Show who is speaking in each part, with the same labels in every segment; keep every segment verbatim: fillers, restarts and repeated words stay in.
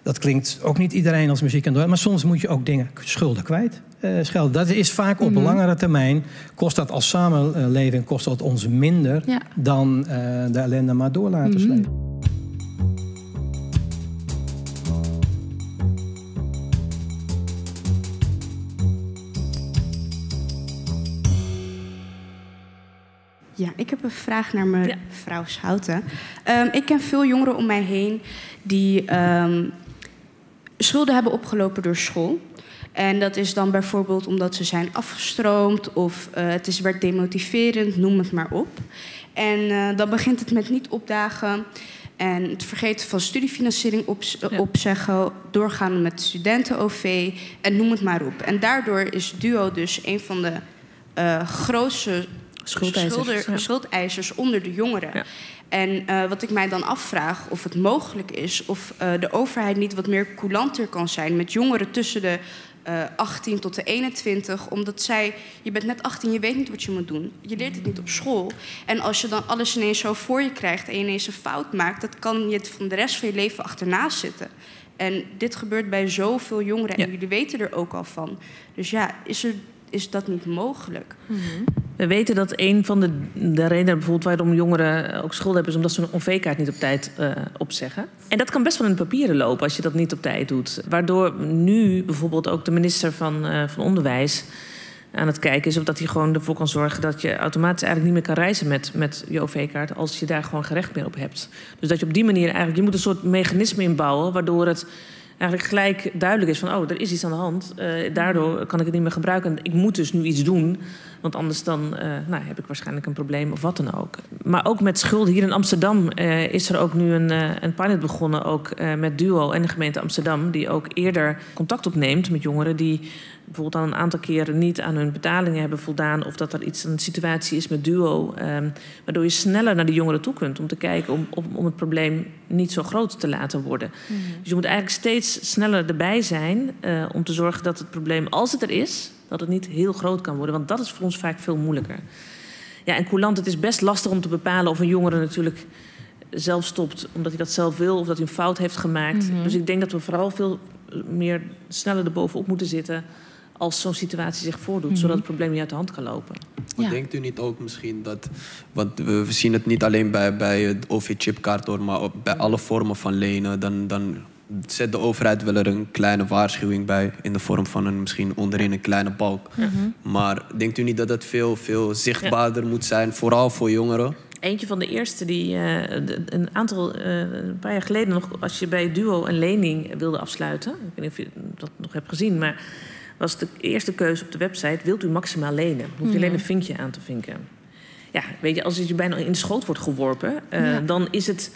Speaker 1: Dat klinkt ook niet iedereen als muziek en door. Maar soms moet je ook dingen schulden kwijt. Uh, schelden. Dat is vaak op mm-hmm. langere termijn. Kost dat als samenleving kost dat ons minder ja. dan uh, de ellende maar door laten mm-hmm. slepen.
Speaker 2: Ja, ik heb een vraag naar mevrouw ja. Schouten. Um, ik ken veel jongeren om mij heen die um, schulden hebben opgelopen door school. En dat is dan bijvoorbeeld omdat ze zijn afgestroomd of uh, het is werd demotiverend, noem het maar op. En uh, dan begint het met niet opdagen en het vergeten van studiefinanciering op, ja. opzeggen, doorgaan met studenten-O V en noem het maar op. En daardoor is Duo dus een van de uh, grootste Schuldeisers, schulder, ja. schuldeisers onder de jongeren. Ja. En uh, wat ik mij dan afvraag of het mogelijk is of uh, de overheid niet wat meer coulanter kan zijn met jongeren tussen de uh, achttien tot de eenentwintig. Omdat zij, je bent net achttien, je weet niet wat je moet doen. Je leert het niet op school. En als je dan alles ineens zo voor je krijgt en je ineens een fout maakt, dat kan je van de rest van je leven achterna zitten. En dit gebeurt bij zoveel jongeren en ja. jullie weten er ook al van. Dus ja, is er... is dat niet mogelijk?
Speaker 3: Mm-hmm. We weten dat een van de, de redenen bijvoorbeeld waarom jongeren ook schulden hebben, is omdat ze een O V-kaart niet op tijd uh, opzeggen. En dat kan best wel in de papieren lopen als je dat niet op tijd doet. Waardoor nu bijvoorbeeld ook de minister van, uh, van Onderwijs aan het kijken is of dat hij gewoon ervoor kan zorgen dat je automatisch eigenlijk niet meer kan reizen met, met je O V-kaart als je daar gewoon gerecht meer op hebt. Dus dat je op die manier eigenlijk, je moet een soort mechanisme inbouwen waardoor het eigenlijk gelijk duidelijk is van, oh, er is iets aan de hand. Uh, daardoor kan ik het niet meer gebruiken. Ik moet dus nu iets doen, want anders dan uh, nou, heb ik waarschijnlijk een probleem of wat dan ook. Maar ook met schulden. Hier in Amsterdam uh, is er ook nu een, uh, een pilot begonnen, ook uh, met Duo en de gemeente Amsterdam, die ook eerder contact opneemt met jongeren die bijvoorbeeld al een aantal keren niet aan hun betalingen hebben voldaan, of dat er iets, een situatie is met Duo, um, waardoor je sneller naar de jongeren toe kunt om te kijken om, om, om het probleem niet zo groot te laten worden. Mm-hmm. Dus je moet eigenlijk steeds sneller erbij zijn uh, om te zorgen dat het probleem, als het er is, dat het niet heel groot kan worden, want dat is voor ons vaak veel moeilijker. Ja, en coulant, het is best lastig om te bepalen of een jongere natuurlijk zelf stopt omdat hij dat zelf wil of dat hij een fout heeft gemaakt. Mm-hmm. Dus ik denk dat we vooral veel meer sneller erbovenop moeten zitten als zo'n situatie zich voordoet, mm-hmm. zodat het probleem niet uit de hand kan lopen.
Speaker 4: Maar ja. denkt u niet ook misschien dat, want we zien het niet alleen bij, bij het O V-chipkaart hoor, maar bij alle vormen van lenen, dan, dan zet de overheid wel er een kleine waarschuwing bij in de vorm van een, misschien onderin een kleine balk. Mm-hmm. Maar denkt u niet dat dat veel, veel zichtbaarder ja. moet zijn, vooral voor jongeren?
Speaker 3: Eentje van de eerste die uh, een aantal, uh, een paar jaar geleden nog, als je bij Duo een lening wilde afsluiten, ik weet niet of je dat nog hebt gezien, maar was de eerste keuze op de website, wilt u maximaal lenen? Hoeft u alleen een vinkje aan te vinken. Ja, weet je, als het je bijna in de schoot wordt geworpen, uh, ja. dan is het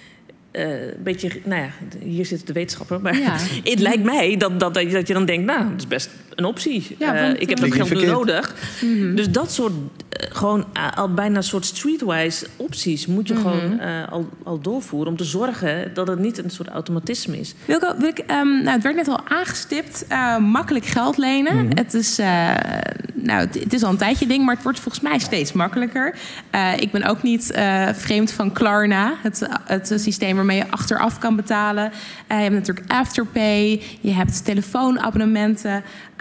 Speaker 3: uh, een beetje, nou ja, hier zit de wetenschapper, maar ja. het lijkt mij dat, dat, dat je dan denkt, nou, dat is best een optie. Ja, want, uh, ik heb dat geld nu nodig. Mm-hmm. Dus dat soort, uh, gewoon uh, al bijna een soort streetwise opties moet je mm-hmm. gewoon uh, al, al doorvoeren om te zorgen dat het niet een soort automatisme is.
Speaker 5: Wilco, wil ik, um, nou, het werd net al aangestipt, uh, makkelijk geld lenen. Mm-hmm. Het is, uh, nou, het, het is al een tijdje ding, maar het wordt volgens mij steeds makkelijker. Uh, ik ben ook niet uh, vreemd van Klarna, het, het systeem waarmee je achteraf kan betalen. Uh, je hebt natuurlijk Afterpay, je hebt telefoonabonnementen.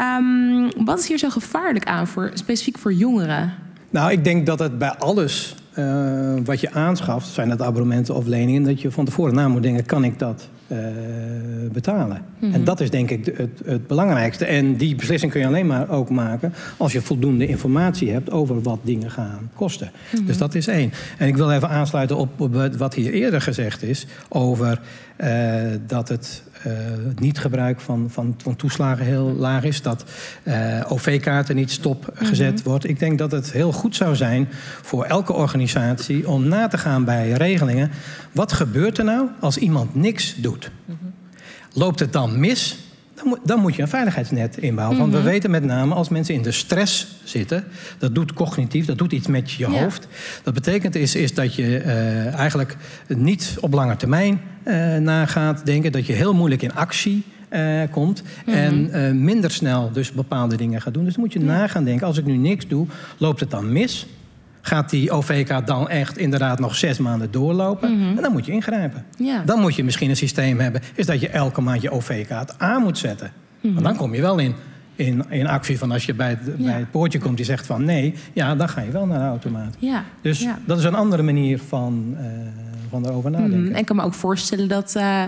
Speaker 5: Um, wat is hier zo gevaarlijk aan, voor, specifiek voor jongeren?
Speaker 1: Nou, ik denk dat het bij alles uh, wat je aanschaft, zijn dat abonnementen of leningen, dat je van tevoren na moet denken, kan ik dat uh, betalen? Mm-hmm. En dat is denk ik het, het belangrijkste. En die beslissing kun je alleen maar ook maken als je voldoende informatie hebt over wat dingen gaan kosten. Mm-hmm. Dus dat is één. En ik wil even aansluiten op, op wat hier eerder gezegd is over uh, dat het Uh, het niet-gebruik van, van, van toeslagen heel laag is. Dat uh, O V-kaarten niet stopgezet mm-hmm. wordt. Ik denk dat het heel goed zou zijn voor elke organisatie om na te gaan bij regelingen. Wat gebeurt er nou als iemand niks doet? Mm-hmm. Loopt het dan mis? Dan moet, dan moet je een veiligheidsnet inbouwen. Mm-hmm. Want we weten met name als mensen in de stress zitten, dat doet cognitief, dat doet iets met je ja. hoofd. Dat betekent is, is dat je uh, eigenlijk niet op lange termijn uh, nagaat denken, dat je heel moeilijk in actie uh, komt mm-hmm. en uh, minder snel dus bepaalde dingen gaat doen. Dus dan moet je ja. nagaan denken, als ik nu niks doe, loopt het dan mis? gaat die O V K dan echt inderdaad nog zes maanden doorlopen? Mm-hmm. En dan moet je ingrijpen.
Speaker 5: Ja.
Speaker 1: Dan moet je misschien een systeem hebben, is dat je elke maand je O V K aan moet zetten. Mm-hmm. Want dan kom je wel in, in, in actie van als je bij het, ja. bij het poortje komt die zegt van nee, ja, dan ga je wel naar de automaat.
Speaker 5: Ja.
Speaker 1: Dus
Speaker 5: ja.
Speaker 1: dat is een andere manier van, uh, van erover nadenken.
Speaker 5: Mm-hmm. En ik kan me ook voorstellen dat... Uh,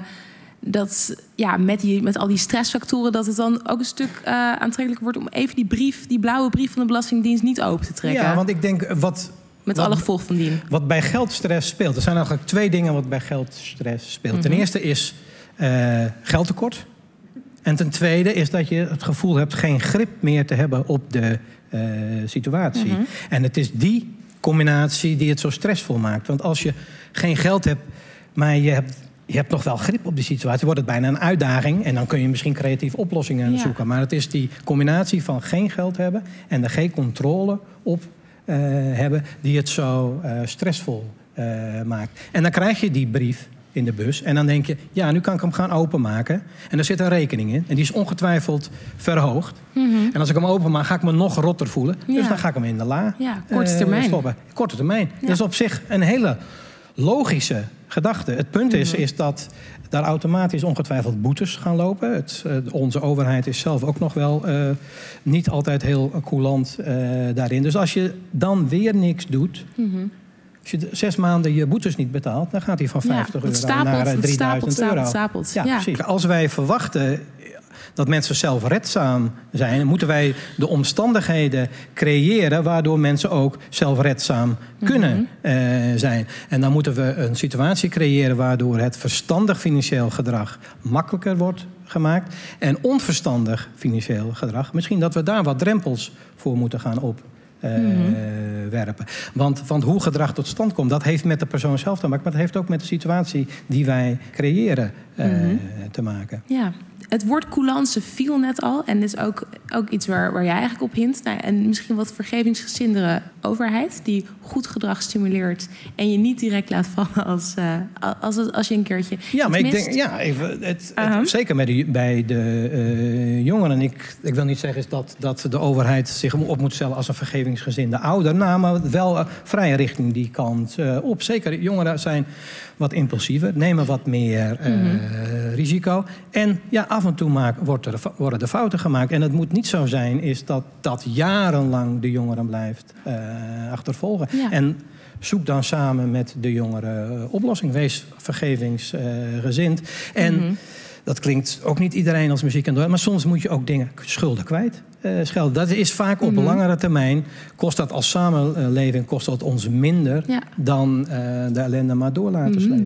Speaker 5: dat ja, met, die, met al die stressfactoren... dat het dan ook een stuk uh, aantrekkelijker wordt... om even die brief, die blauwe brief van de Belastingdienst niet open te trekken.
Speaker 1: Ja, want ik denk... wat
Speaker 5: Met
Speaker 1: wat,
Speaker 5: alle gevolgen van dien.
Speaker 1: Wat bij geldstress speelt. Er zijn eigenlijk twee dingen wat bij geldstress speelt. Mm-hmm. Ten eerste is uh, geldtekort. En ten tweede is dat je het gevoel hebt... geen grip meer te hebben op de uh, situatie. Mm-hmm. En het is die combinatie die het zo stressvol maakt. Want als je geen geld hebt, maar je hebt... Je hebt nog wel grip op de situatie. Wordt het bijna een uitdaging. En dan kun je misschien creatieve oplossingen ja. zoeken. Maar het is die combinatie van geen geld hebben... en er geen controle op uh, hebben... die het zo uh, stressvol uh, maakt. En dan krijg je die brief in de bus. En dan denk je, ja, nu kan ik hem gaan openmaken. En er zit een rekening in. En die is ongetwijfeld verhoogd. Mm-hmm. En als ik hem openmaak, ga ik me nog rotter voelen. Ja. Dus dan ga ik hem in de la
Speaker 5: ja, korte termijn. Uh,
Speaker 1: stoppen. Korte termijn. Ja. Dat is op zich een hele logische gedachte. Het punt is, mm-hmm. is dat daar automatisch ongetwijfeld boetes gaan lopen. Het, uh, onze overheid is zelf ook nog wel uh, niet altijd heel coulant uh, daarin. Dus als je dan weer niks doet... Mm-hmm. Als je zes maanden je boetes niet betaalt... dan gaat die van vijftig
Speaker 5: ja,
Speaker 1: euro
Speaker 5: stapelt,
Speaker 1: naar uh, drieduizend
Speaker 5: stapelt,
Speaker 1: euro.
Speaker 5: Stapelt,
Speaker 1: ja,
Speaker 5: ja,
Speaker 1: precies. Als wij verwachten... dat mensen zelfredzaam zijn... moeten wij de omstandigheden creëren... waardoor mensen ook zelfredzaam kunnen mm-hmm. uh, zijn. En dan moeten we een situatie creëren... waardoor het verstandig financieel gedrag makkelijker wordt gemaakt... en onverstandig financieel gedrag... misschien dat we daar wat drempels voor moeten gaan op. Uh, mm-hmm. werpen. Want, want hoe gedrag tot stand komt, dat heeft met de persoon zelf te maken... maar dat heeft ook met de situatie die wij creëren uh, mm-hmm. te maken.
Speaker 5: Ja. Het woord coulance viel net al. En dit is ook, ook iets waar, waar jij eigenlijk op hint. Nou, en misschien wat vergevingsgezindere overheid... die goed gedrag stimuleert... en je niet direct laat vallen als, uh, als, als je een keertje
Speaker 1: Ja, maar ik
Speaker 5: mist.
Speaker 1: denk, ja, even, het, het,
Speaker 5: uh-huh.
Speaker 1: zeker bij de, bij de uh, jongeren. Ik, ik wil niet zeggen dat, dat de overheid zich op moet stellen... als een vergevingsgezinde ouder. Nou, maar wel uh, vrij richting die kant uh, op. Zeker, jongeren zijn wat impulsiever... nemen wat meer uh, mm-hmm. risico. En ja, af en toe maak, wordt er, worden er fouten gemaakt. En het moet niet zo zijn is dat dat jarenlang de jongeren blijft uh, achtervolgen. Ja. En zoek dan samen met de jongeren uh, oplossing. Wees vergevingsgezind. Uh, en mm-hmm. dat klinkt ook niet iedereen als muziek en door. Maar soms moet je ook dingen schulden kwijt. Uh, schelden. Dat is vaak op mm-hmm. langere termijn. Kost dat als samenleving kost dat ons minder... Ja. dan uh, de ellende maar door laten mm-hmm. slepen.